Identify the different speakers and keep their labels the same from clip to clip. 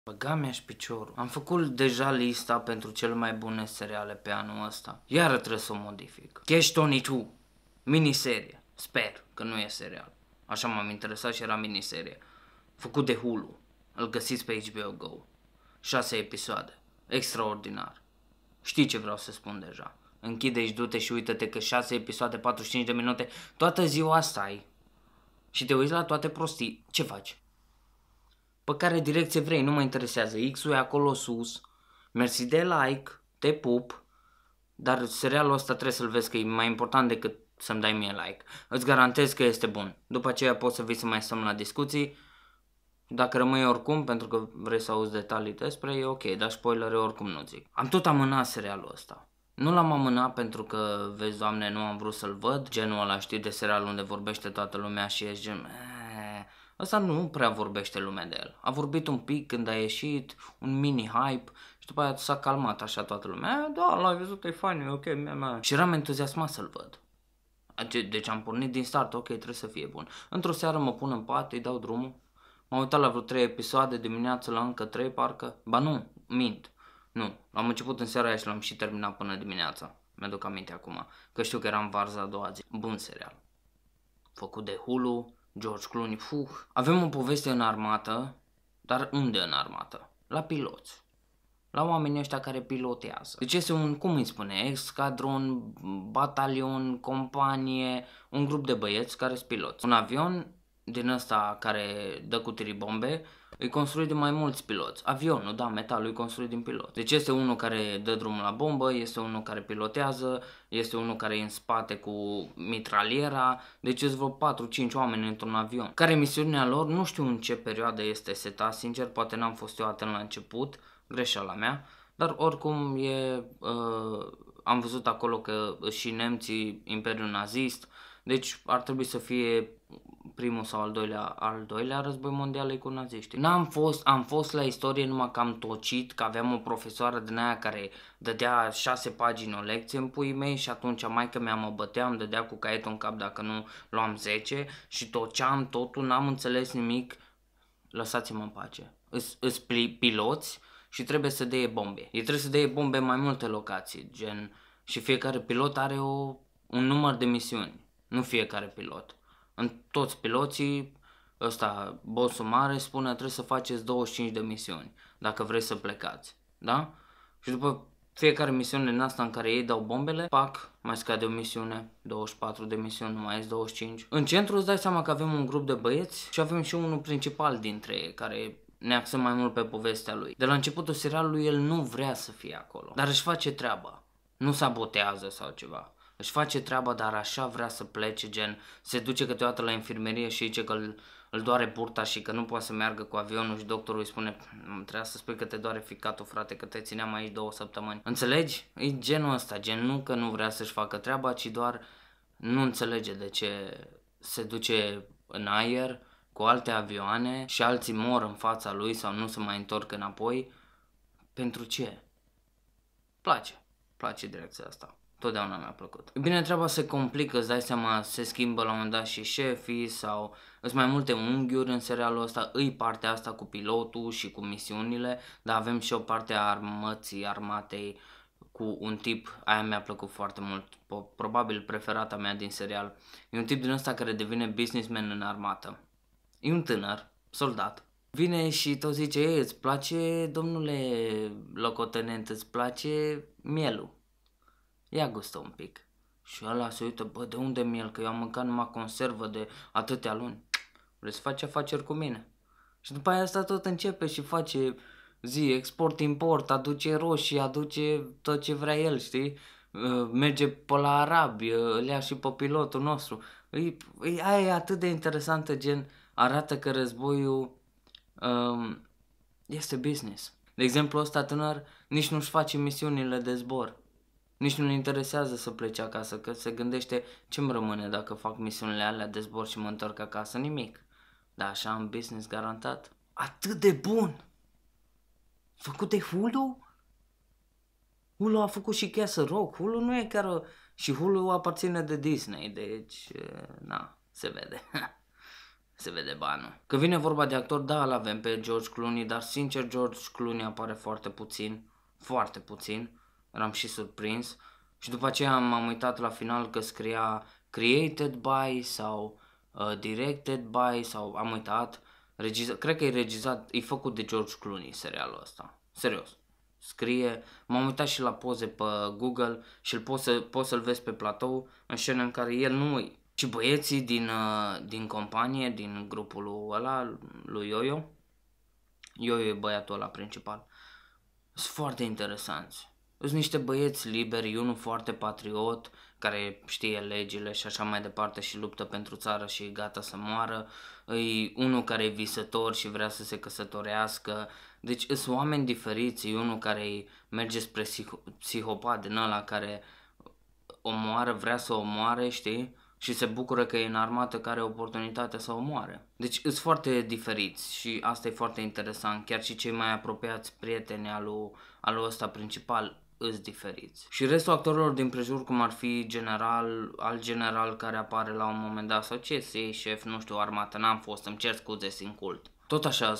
Speaker 1: Băga mi-aș piciorul. Am făcut deja lista pentru cele mai bune seriale pe anul ăsta. Iară trebuie să o modific. Catch-22. Miniserie. Sper că nu e serial. Așa m-am interesat și era miniserie. Făcut de Hulu. Îl găsiți pe HBO Go. 6 episoade. Extraordinar. Știi ce vreau să spun deja. Închide și du-te și uită-te că 6 episoade, 45 de minute, toată ziua asta ai. Și te uiți la toate prostii. Ce faci? Pe care direcție vrei, nu mă interesează. X-ul e acolo sus. Mersi de like, te pup. Dar serialul ăsta trebuie să-l vezi, că e mai important decât să-mi dai mie like. Îți garantez că este bun. După aceea poți să vii să mai stăm la discuții. Dacă rămâi oricum, pentru că vrei să auzi detalii despre, e ok, dar spoilere oricum nu zic. Am tot amânat serialul ăsta. Nu l-am amânat pentru că, vezi, Doamne, nu am vrut să-l văd. Genul ăla, știi, de serial unde vorbește toată lumea și ești gen... Ăsta nu prea vorbește lumea de el. A vorbit un pic când a ieșit, un mini hype și după aia s-a calmat așa toată lumea. Da, l-ai văzut, e fain, e ok, mea. Și eram entuziasmat să-l văd. Deci am pornit din start, ok, trebuie să fie bun. Într-o seară mă pun în pat, îi dau drumul. M-am uitat la vreo 3 episoade, dimineața la încă 3 parcă. Ba nu, mint. Nu, am început în seara aia și l-am și terminat până dimineața. Mi-aduc aminte acum, că știu că eram varza a doua zi. Bun serial. Făcut de Hulu, George Clooney, Avem o poveste în armată, dar unde în armată? La piloți. La oamenii ăștia care pilotează. Deci este un, cum îi spune, escadron, batalion, companie, un grup de băieți care sunt piloți. Un avion din ăsta care dă cu bombe, e construit de mai mulți piloți. Avionul, da, metalul e construit din pilot. Deci este unul care dă drumul la bombă, este unul care pilotează, este unul care e în spate cu mitraliera, deci sunt vreo 4-5 oameni într-un avion. Care misiunea lor, nu știu în ce perioadă este setat, sincer, poate n-am fost eu atent la început, greșeala mea, dar oricum am văzut acolo că și nemții, Imperiul Nazist, deci ar trebui să fie primul sau al doilea război mondial cu naziștii. Am fost la istorie numai că am tocit, că aveam o profesoară din aia care dădea 6 pagini o lecție în puii mei și atunci maică mea mă bătea, îmi dădea cu caietul în cap dacă nu luam 10 și toceam totul, n-am înțeles nimic. Lăsați-mă în pace. Îs piloți și trebuie să dea bombe. Ei trebuie să dea bombe în mai multe locații, gen, și fiecare pilot are un număr de misiuni, nu fiecare pilot. În toți piloții, ăsta, bossul mare, spune trebuie să faceți 25 de misiuni, dacă vrei să plecați, da? Și după fiecare misiune din asta în care ei dau bombele, pac, mai scade o misiune, 24 de misiuni, nu mai ies 25. În centru îți dai seama că avem un grup de băieți și avem și unul principal dintre ei, care ne axăm mai mult pe povestea lui. De la începutul serialului el nu vrea să fie acolo, dar își face treaba, nu sabotează sau ceva. Își face treaba, dar așa vrea să plece, gen, se duce câteodată la infirmerie și zice că îl doare burta și că nu poate să meargă cu avionul și doctorul îi spune trebuia să spui că te doare ficatul, frate, că te țineam aici 2 săptămâni. Înțelegi? E genul ăsta, gen, nu că nu vrea să-și facă treaba, ci doar nu înțelege de ce se duce în aer cu alte avioane și alții mor în fața lui sau nu se mai întorc înapoi. Pentru ce? Place direcția asta. Totdeauna mi-a plăcut. Bine, treaba se complică, îți dai seama, se schimbă la un moment dat și șefii sau îs mai multe unghiuri în serialul ăsta. Îi partea asta cu pilotul și cu misiunile, dar avem și o parte a armatei cu un tip, aia mi-a plăcut foarte mult, probabil preferata mea din serial. E un tip din ăsta care devine businessman în armată. E un tânăr, soldat. Vine și tot zice, ei, îți place, domnule locotenent, îți place mielul? Ia gustă un pic. Și ăla se uită, bă, de unde miel? Că eu am mâncat numai conservă de atâtea luni. Vrei să faci afaceri cu mine? Și după aia asta tot începe și face export-import, aduce roșii, aduce tot ce vrea el, știi? Merge pe la arabi, îl ia și pe pilotul nostru. Aia e atât de interesantă, gen, arată că războiul este business. De exemplu, ăsta tânăr nici nu-și face misiunile de zbor. Nici nu-l interesează să plece acasă, că se gândește ce-mi rămâne dacă fac misiunile alea de zbor și mă întorc acasă, nimic. Dar așa am business garantat. Atât de bun! Făcut de Hulu? Hulu a făcut și Castle Rock. Hulu nu e chiar... Și Hulu aparține de Disney, deci... Na, se vede. se vede banul. Când vine vorba de actor, da, îl avem pe George Clooney, dar sincer George Clooney apare foarte puțin, foarte puțin, eram și surprins. Și după aceea m-am uitat la final că scria created by sau directed by sau am uitat, cred că e regizat, e făcut de George Clooney serialul ăsta, serios. Scrie, m-am uitat și la poze pe Google și poți să-l vezi pe platou în scene în care el nu e. Și băieții din companie, din grupul ăla, lui Yo-Yo, Yo-Yo e băiatul ăla principal, sunt foarte interesanți. Sunt niște băieți liberi, unul foarte patriot, care știe legile și așa mai departe și luptă pentru țară și e gata să moară. E unul care e visător și vrea să se căsătorească. Deci sunt oameni diferiți, e unul care merge spre psihopat din ăla care omoară, vrea să omoare, știi? Și se bucură că e în armată care are oportunitatea să omoare. Deci sunt foarte diferiți și asta e foarte interesant. Chiar și cei mai apropiați prieteni al ăsta principal îs diferiți. Și restul actorilor din prejur, cum ar fi alt general care apare la un moment dat sau CSA, șef, nu știu, armată, n-am fost, îmi cer scuze, sunt cult. Tot așa,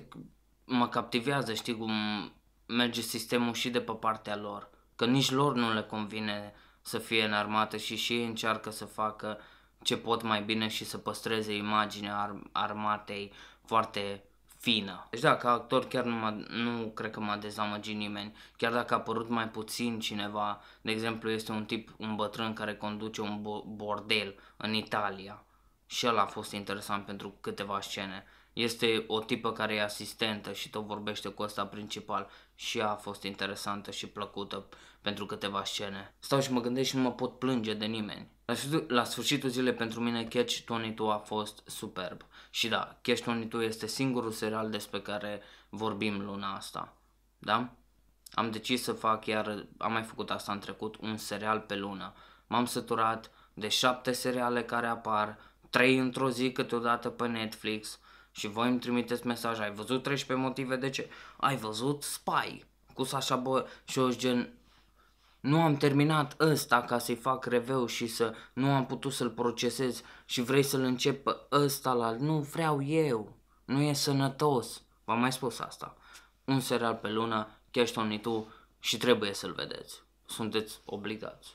Speaker 1: mă captivează, știi cum merge sistemul și de pe partea lor. Că nici lor nu le convine să fie în armată și ei încearcă să facă ce pot mai bine și să păstreze imaginea armatei foarte fină. Deci da, ca actor chiar nu cred că m-a dezamăgit nimeni. Chiar dacă a apărut mai puțin cineva, de exemplu este un bătrân care conduce un bordel în Italia și ăla a fost interesant pentru câteva scene. Este o tipă care e asistentă și tot vorbește cu ăsta principal și ea a fost interesantă și plăcută pentru câteva scene. Stau și mă gândesc și nu mă pot plânge de nimeni. La sfârșitul zilei pentru mine Catch-22 a fost superb. Și da, Catch-22 este singurul serial despre care vorbim luna asta. Da? Am decis să fac, am mai făcut asta în trecut, un serial pe lună. M-am săturat de 7 seriale care apar, 3 într-o zi câteodată pe Netflix și voi îmi trimiteți mesaj, ai văzut 13 motive de ce? Ai văzut Spy cu Sacha Baron și eu gen... Nu am terminat ăsta ca să-i fac review și nu am putut să-l procesez și vrei să-l încep pe ăsta la... Nu vreau eu, nu e sănătos. V-am mai spus asta. Un serial pe lună, Catch-22 și trebuie să-l vedeți. Sunteți obligați.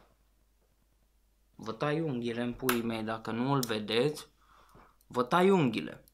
Speaker 1: Vă tai unghiile în puii mei, dacă nu îl vedeți, vă tai unghiile.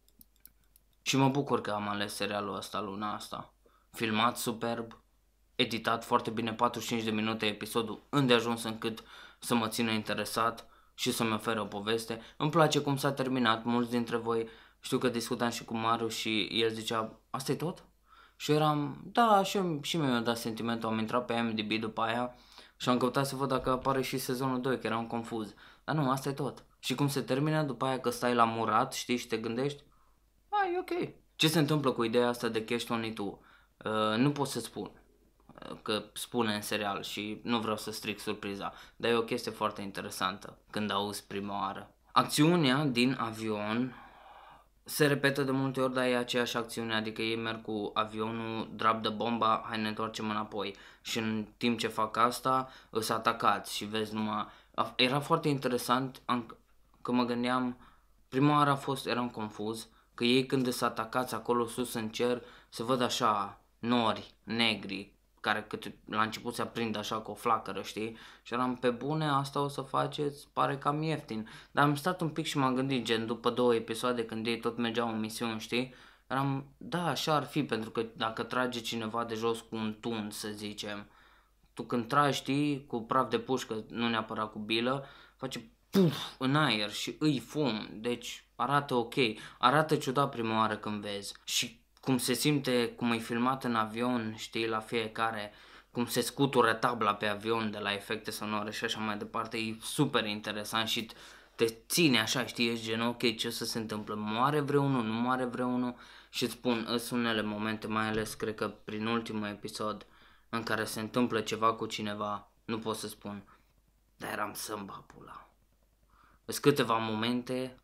Speaker 1: Și mă bucur că am ales serialul ăsta luna asta. Filmat superb, editat foarte bine, 45 de minute episodul, îndeajuns încât să mă țină interesat și să-mi ofere o poveste. Îmi place cum s-a terminat, mulți dintre voi știu că discutam și cu Maru și el zicea, asta e tot? Și eram, da, și mi-a dat sentimentul, am intrat pe IMDb după aia și am căutat să văd dacă apare și sezonul 2, că eram confuz. Dar nu, asta e tot. Și cum se termină după aia că stai la murat, știi, și te gândești, e ok. Ce se întâmplă cu ideea asta de Catch-22? Nu pot să spun că spune în serial și nu vreau să stric surpriza, dar e o chestie foarte interesantă când auzi prima oară. Acțiunea din avion se repetă de multe ori, dar e aceeași acțiune, adică ei merg cu avionul, drop de bomba, hai ne întoarcem înapoi și în timp ce fac asta îs atacați și vezi numai... Era foarte interesant că mă gândeam, prima oară eram confuz, că ei când îs atacați acolo sus în cer se văd așa nori negri care la început se aprind așa cu o flacără, știi? Și eram pe bune, asta o să faceți, pare cam ieftin. Dar am stat un pic și m-am gândit, gen, după 2 episoade când ei tot mergeau în misiuni, știi? Eram, da, așa ar fi, pentru că dacă trage cineva de jos cu un tun, să zicem, tu când tragi, știi, cu praf de pușcă, nu neapărat cu bilă, face puf în aer și îi fum, deci arată ok, arată ciudat prima oară când vezi și cum se simte, cum e filmat în avion, știi, la fiecare, cum se scutură tabla pe avion de la efecte sonore și așa mai departe, e super interesant și te ține așa, știi, ești gen, ok, ce o să se întâmplă, moare vreunul, nu moare vreunul și îți spun, sunt unele momente, mai ales cred că prin ultimul episod în care se întâmplă ceva cu cineva, nu pot să spun, dar eram să-mi bag pula. Sunt câteva momente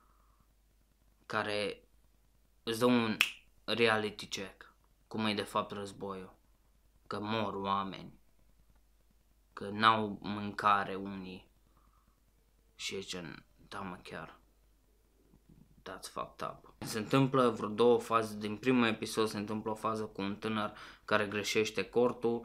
Speaker 1: care îți dă un reality check, cum e de fapt războiul, că mor oameni, că n-au mâncare unii și e gen, da mă chiar, that's fucked up. Se întâmplă vreo 2 faze, din primul episod se întâmplă o fază cu un tânăr care greșește cortul,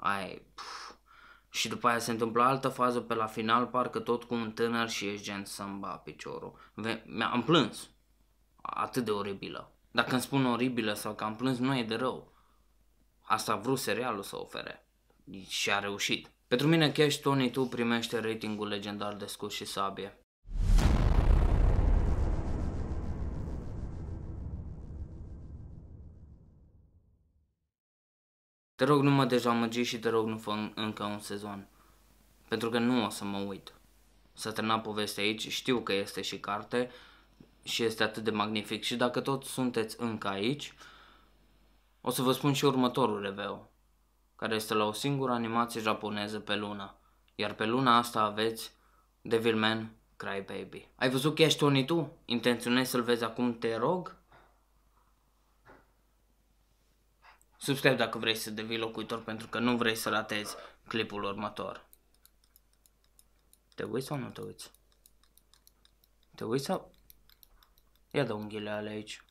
Speaker 1: și după aia se întâmplă altă fază pe la final, parcă tot cu un tânăr și ești gen să-mi ba piciorul. Am plâns, atât de oribilă. Dacă îmi spun oribilă sau că am plâns, nu e de rău. Asta a vrut serialul să ofere și a reușit. Pentru mine Cash 22 primește ratingul legendar de Scut și Sabie. Te rog, nu mă dezamăgi și te rog, nu fă încă un sezon. Pentru că nu o să mă uit. S-a terminat povestea aici, știu că este și carte și este atât de magnific. Și dacă tot sunteți încă aici, o să vă spun și următorul review, care este la o singură animație japoneză pe lună. Iar pe luna asta aveți Devilman Crybaby. Ai văzut Cash 22? Intenționezi să-l vezi acum, te rog? Subscribe dacă vrei să devii locuitor, pentru că nu vrei să ratezi clipul următor. Te uiți sau nu te uiți? Te uiți sau... Ia dă unghiile alea aici.